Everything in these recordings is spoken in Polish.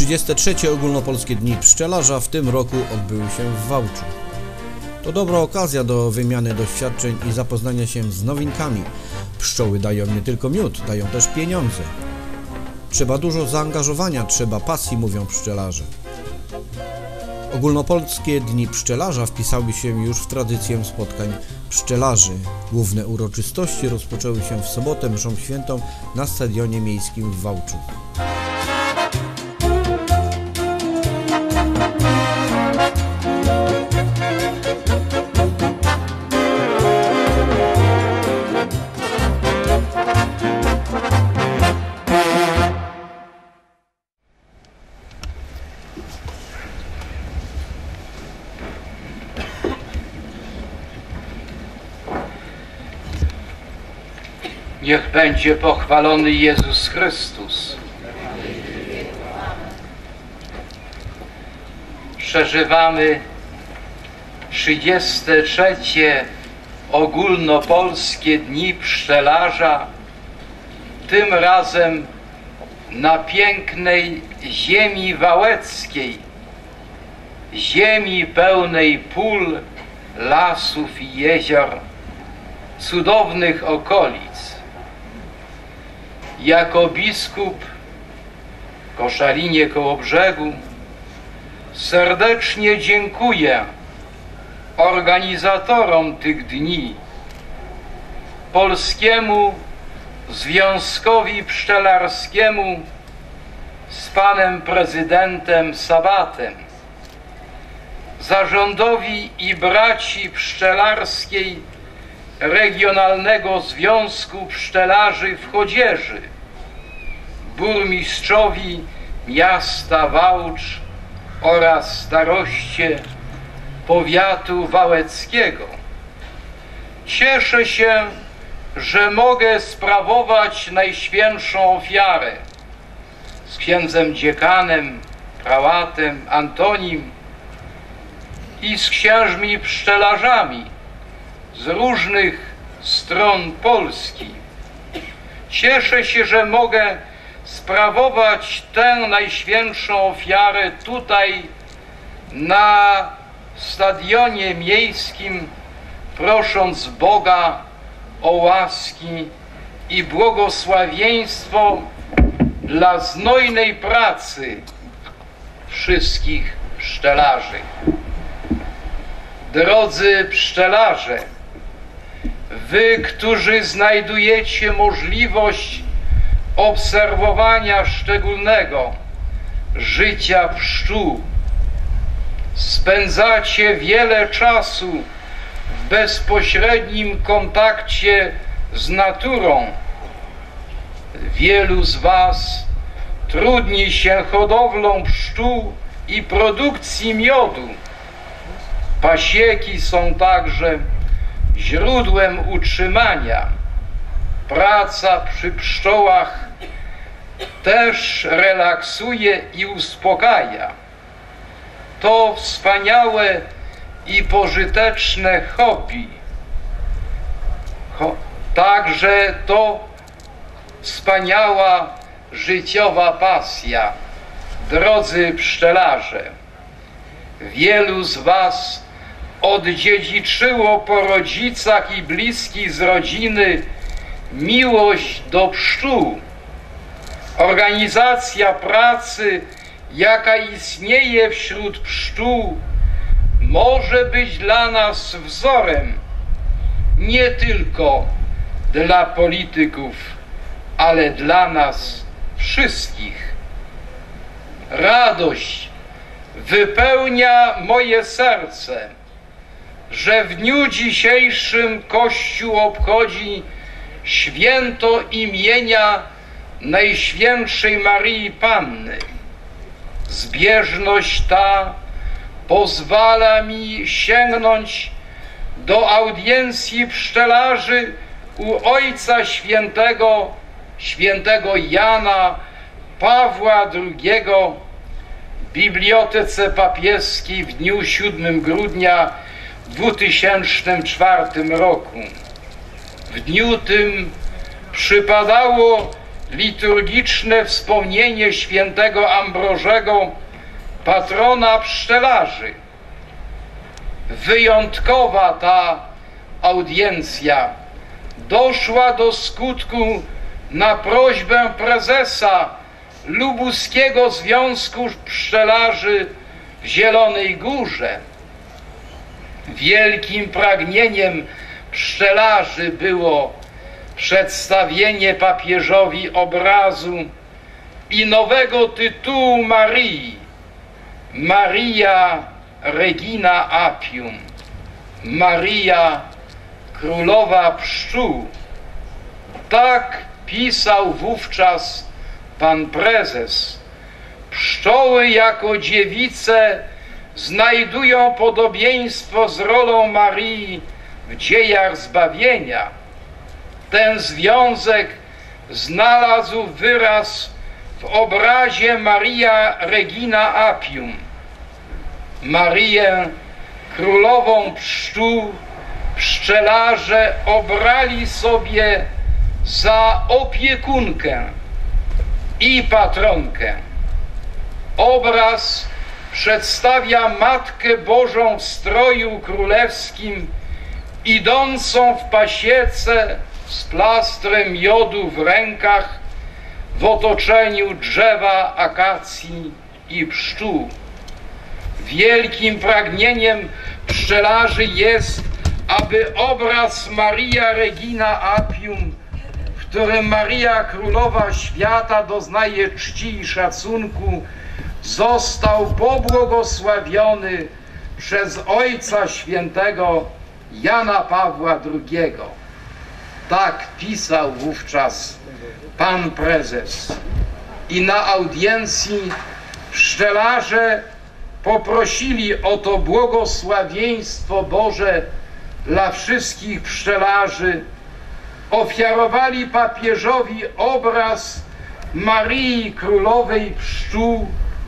33. Ogólnopolskie Dni Pszczelarza w tym roku odbyły się w Wałczu. To dobra okazja do wymiany doświadczeń i zapoznania się z nowinkami. Pszczoły dają nie tylko miód, dają też pieniądze. Trzeba dużo zaangażowania, trzeba pasji, mówią pszczelarze. Ogólnopolskie Dni Pszczelarza wpisały się już w tradycję spotkań pszczelarzy. Główne uroczystości rozpoczęły się w sobotę mszą świętą na Stadionie Miejskim w Wałczu. Niech będzie pochwalony Jezus Chrystus. Przeżywamy 33. Ogólnopolskie Dni Pszczelarza, tym razem na pięknej ziemi wałeckiej, ziemi pełnej pól, lasów i jezior, cudownych okolic. Jako biskup w Koszalinie koło brzegu serdecznie dziękuję organizatorom tych dni, Polskiemu Związkowi Pszczelarskiemu z panem prezydentem Sabatem, zarządowi i braci pszczelarskiej Regionalnego Związku Pszczelarzy w Chodzieży, burmistrzowi miasta Wałcz oraz staroście powiatu wałeckiego. Cieszę się, że mogę sprawować najświętszą ofiarę z księdzem dziekanem, prałatem Antonim i z księżmi pszczelarzami z różnych stron Polski. Cieszę się, że mogę sprawować tę najświętszą ofiarę tutaj na Stadionie Miejskim, prosząc Boga o łaski i błogosławieństwo dla znojnej pracy wszystkich pszczelarzy. Drodzy pszczelarze, wy, którzy znajdujecie możliwość obserwowania szczególnego życia pszczół, spędzacie wiele czasu w bezpośrednim kontakcie z naturą. Wielu z was trudni się hodowlą pszczół i produkcji miodu. Pasieki są także źródłem utrzymania. Praca przy pszczołach też relaksuje i uspokaja. To wspaniałe i pożyteczne hobby. Także to wspaniała życiowa pasja. Drodzy pszczelarze, wielu z was odziedziczyło po rodzicach i bliskich z rodziny miłość do pszczół. Organizacja pracy, jaka istnieje wśród pszczół, może być dla nas wzorem nie tylko dla polityków, ale dla nas wszystkich. Radość wypełnia moje serce, że w dniu dzisiejszym Kościół obchodzi święto imienia Najświętszej Maryi Panny. Zbieżność ta pozwala mi sięgnąć do audiencji pszczelarzy u Ojca Świętego Jana Pawła II w Bibliotece Papieskiej w dniu 7 grudnia 2004 roku. W dniu tym przypadało liturgiczne wspomnienie świętego Ambrożego, patrona pszczelarzy. Wyjątkowa ta audiencja doszła do skutku na prośbę prezesa Lubuskiego Związku Pszczelarzy w Zielonej Górze. Wielkim pragnieniem pszczelarzy było przedstawienie papieżowi obrazu i nowego tytułu Marii, Maria Regina Apium, Maria Królowa Pszczół. Tak pisał wówczas pan prezes. Pszczoły jako dziewice znajdują podobieństwo z rolą Marii w dziejach zbawienia. Ten związek znalazł wyraz w obrazie Maria Regina Apium. Marię Królową Pszczół pszczelarze obrali sobie za opiekunkę i patronkę. Obraz przedstawia Matkę Bożą w stroju królewskim, idącą w pasiece z plastrem miodu w rękach, w otoczeniu drzewa akacji i pszczół. Wielkim pragnieniem pszczelarzy jest, aby obraz Maria Regina Apium, w którym Maria Królowa Świata doznaje czci i szacunku, został pobłogosławiony przez Ojca Świętego Jana Pawła II. Tak pisał wówczas pan prezes. I na audiencji pszczelarze poprosili o to błogosławieństwo Boże dla wszystkich pszczelarzy. Ofiarowali papieżowi obraz Marii Królowej Pszczół,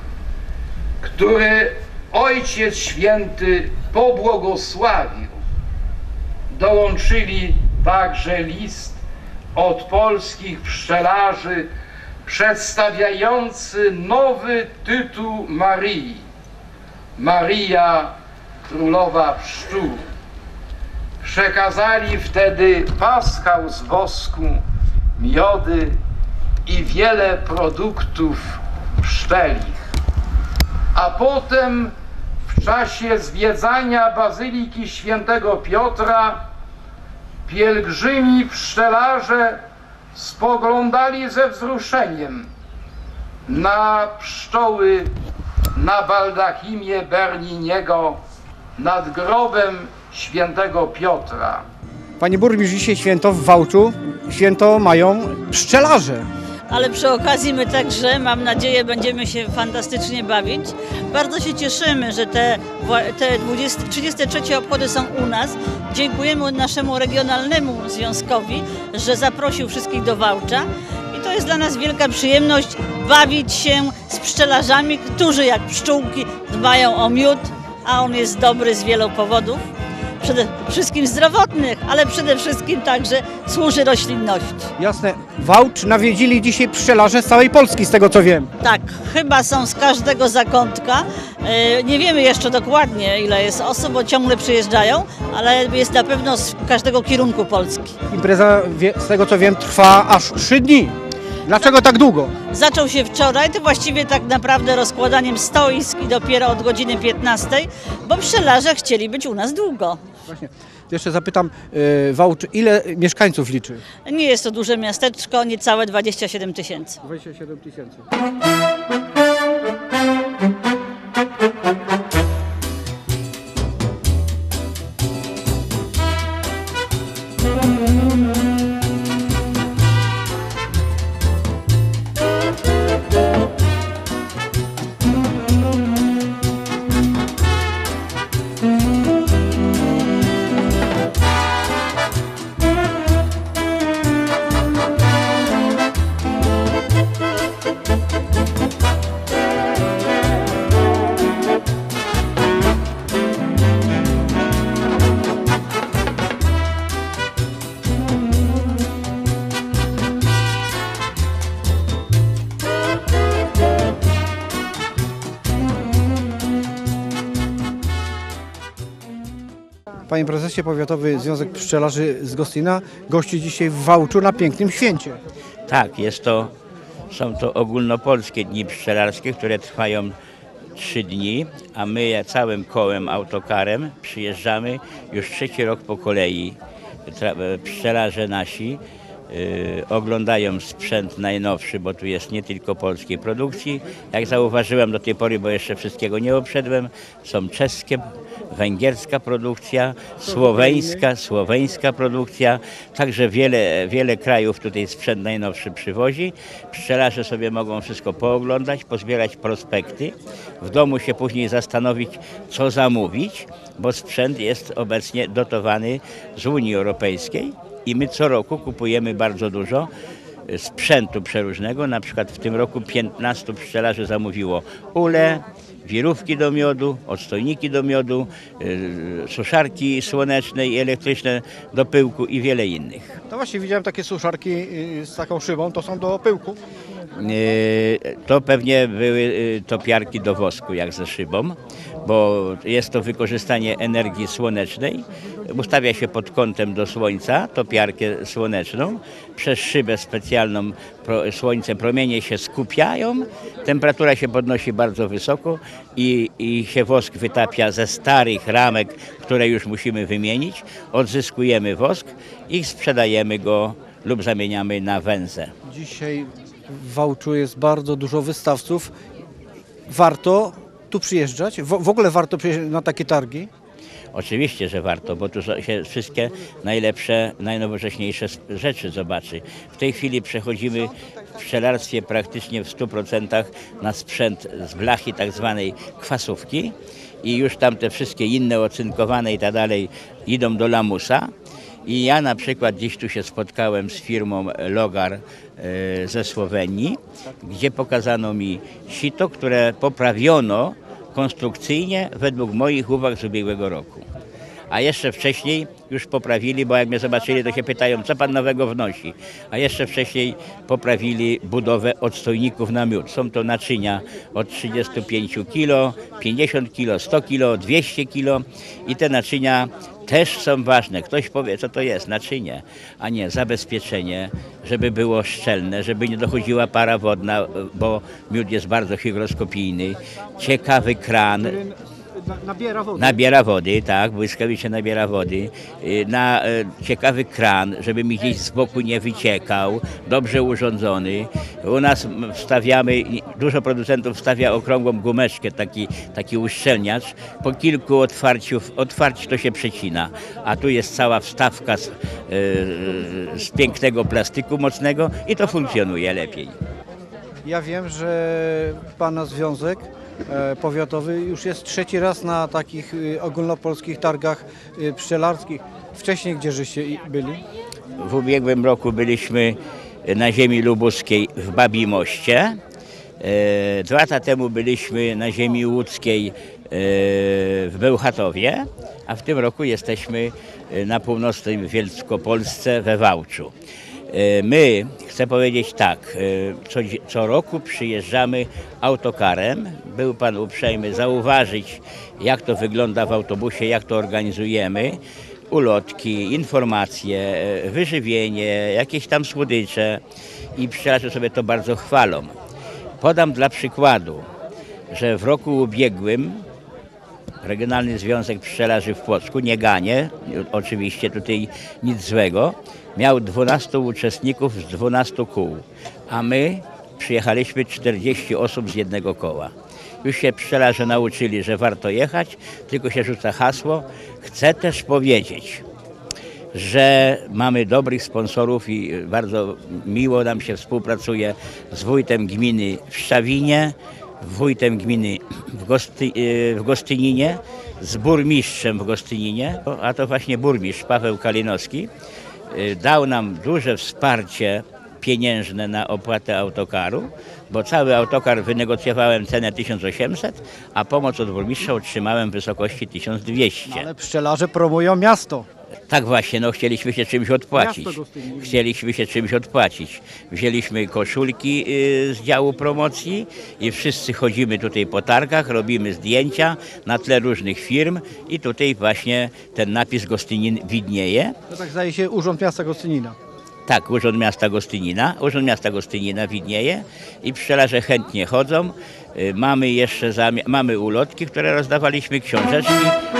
który Ojciec Święty pobłogosławił. Dołączyli także list od polskich pszczelarzy przedstawiający nowy tytuł Marii, Maria Królowa Pszczół. Przekazali wtedy paschał z wosku, miody i wiele produktów pszczelich. A potem w czasie zwiedzania Bazyliki Świętego Piotra pielgrzymi pszczelarze spoglądali ze wzruszeniem na pszczoły na baldachimie Berniniego nad grobem Świętego Piotra. Panie burmistrz, dzisiaj święto w Wałczu. Święto mają pszczelarze. Ale przy okazji my także, mam nadzieję, będziemy się fantastycznie bawić. Bardzo się cieszymy, że te 33 obchody są u nas. Dziękujemy naszemu regionalnemu związkowi, że zaprosił wszystkich do Wałcza. I to jest dla nas wielka przyjemność bawić się z pszczelarzami, którzy jak pszczółki dbają o miód, a on jest dobry z wielu powodów. Przede wszystkim zdrowotnych, ale przede wszystkim także służy roślinności. Jasne. Wałcz nawiedzili dzisiaj pszczelarze z całej Polski, z tego co wiem. Tak, chyba są z każdego zakątka. Nie wiemy jeszcze dokładnie, ile jest osób, bo ciągle przyjeżdżają, ale jest na pewno z każdego kierunku Polski. Impreza, z tego co wiem, trwa aż 3 dni. Dlaczego tak długo? Zaczął się wczoraj, to właściwie tak naprawdę rozkładaniem stoisk i dopiero od godziny 15, bo pszczelarze chcieli być u nas długo. Właśnie. Jeszcze zapytam, Wałcz, ile mieszkańców liczy? Nie jest to duże miasteczko, niecałe 27 000. 27 000. Panie prezesie, Powiatowy Związek Pszczelarzy z Gostynia gości dzisiaj w Wałczu na pięknym święcie. Tak, są to ogólnopolskie dni pszczelarskie, które trwają 3 dni, a my całym kołem, autokarem przyjeżdżamy już 3. rok po kolei. Pszczelarze nasi oglądają sprzęt najnowszy, bo tu jest nie tylko polskiej produkcji. Jak zauważyłem do tej pory, bo jeszcze wszystkiego nie obszedłem, są czeskie, węgierska produkcja, słoweńska produkcja, także wiele krajów tutaj sprzęt najnowszy przywozi. Pszczelarze sobie mogą wszystko pooglądać, pozbierać prospekty, w domu się później zastanowić, co zamówić, bo sprzęt jest obecnie dotowany z Unii Europejskiej. I my co roku kupujemy bardzo dużo sprzętu przeróżnego. Na przykład w tym roku 15 pszczelarzy zamówiło ule, wirówki do miodu, odstojniki do miodu, suszarki słoneczne i elektryczne do pyłku i wiele innych. No właśnie widziałem takie suszarki z taką szybą, to są do pyłku. To pewnie były topiarki do wosku, jak ze szybą, bo jest to wykorzystanie energii słonecznej. Ustawia się pod kątem do słońca topiarkę słoneczną. Przez szybę specjalną słońce, promienie się skupiają, temperatura się podnosi bardzo wysoko i się wosk wytapia ze starych ramek, które już musimy wymienić. Odzyskujemy wosk i sprzedajemy go lub zamieniamy na węzę. Dzisiaj w Wałczu jest bardzo dużo wystawców. Warto tu przyjeżdżać? W ogóle warto przyjeżdżać na takie targi? Oczywiście, że warto, bo tu się wszystkie najlepsze, najnowocześniejsze rzeczy zobaczy. W tej chwili przechodzimy w pszczelarstwie praktycznie w 100% na sprzęt z blachy tak zwanej kwasówki i już tam te wszystkie inne ocynkowane i tak dalej idą do lamusa. I ja na przykład dziś tu się spotkałem z firmą Logar ze Słowenii, gdzie pokazano mi sito, które poprawiono konstrukcyjnie według moich uwag z ubiegłego roku. A jeszcze wcześniej już poprawili, bo jak mnie zobaczyli, to się pytają, co pan nowego wnosi. A jeszcze wcześniej poprawili budowę odstojników na miód. Są to naczynia od 35 kg, 50 kg, 100 kg, 200 kg i te naczynia też są ważne. Ktoś powie, co to jest naczynie, a nie zabezpieczenie, żeby było szczelne, żeby nie dochodziła para wodna, bo miód jest bardzo hygroskopijny. Ciekawy kran. Nabiera wody. Nabiera wody, tak, błyskawicznie nabiera wody. Ciekawy kran, żeby mi gdzieś z boku nie wyciekał, dobrze urządzony. U nas wstawiamy, dużo producentów wstawia okrągłą gumeczkę, taki uszczelniacz. Po kilku otwarć to się przecina, a tu jest cała wstawka z pięknego plastiku mocnego i to funkcjonuje lepiej. Ja wiem, że Pana związek powiatowy już jest 3. raz na takich ogólnopolskich targach pszczelarskich. Wcześniej gdzie żeście byli? W ubiegłym roku byliśmy na ziemi lubuskiej w Babimoście. 2 lata temu byliśmy na ziemi łódzkiej w Bełchatowie, a w tym roku jesteśmy na północnej Wielkopolsce we Wałczu. My, chcę powiedzieć tak, co roku przyjeżdżamy autokarem. Był pan uprzejmy zauważyć, jak to wygląda w autobusie, jak to organizujemy. Ulotki, informacje, wyżywienie, jakieś tam słodycze i pszczelarze sobie to bardzo chwalą. Podam dla przykładu, że w roku ubiegłym Regionalny Związek Pszczelarzy w Płocku, nie ganie, oczywiście tutaj nic złego, miał 12 uczestników z 12 kół, a my przyjechaliśmy 40 osób z jednego koła. Już się pszczelarze nauczyli, że warto jechać, tylko się rzuca hasło. Chcę też powiedzieć, że mamy dobrych sponsorów i bardzo miło nam się współpracuje z wójtem gminy w Szczawinie, wójtem gminy w Gostyninie, z burmistrzem w Gostyninie, a to właśnie burmistrz Paweł Kalinowski dał nam duże wsparcie pieniężne na opłatę autokaru, bo cały autokar wynegocjowałem cenę 1800, a pomoc od burmistrza otrzymałem w wysokości 1200. Ale pszczelarze promują miasto. Tak właśnie, no chcieliśmy się czymś odpłacić. Miasto Gostynin. Chcieliśmy się czymś odpłacić. Wzięliśmy koszulki z działu promocji i wszyscy chodzimy tutaj po targach, robimy zdjęcia na tle różnych firm i tutaj właśnie ten napis Gostynin widnieje. To tak zdaje się Urząd Miasta Gostynina. Tak, Urząd Miasta Gostynina widnieje i pszczelarze chętnie chodzą. Mamy jeszcze mamy ulotki, które rozdawaliśmy, książeczki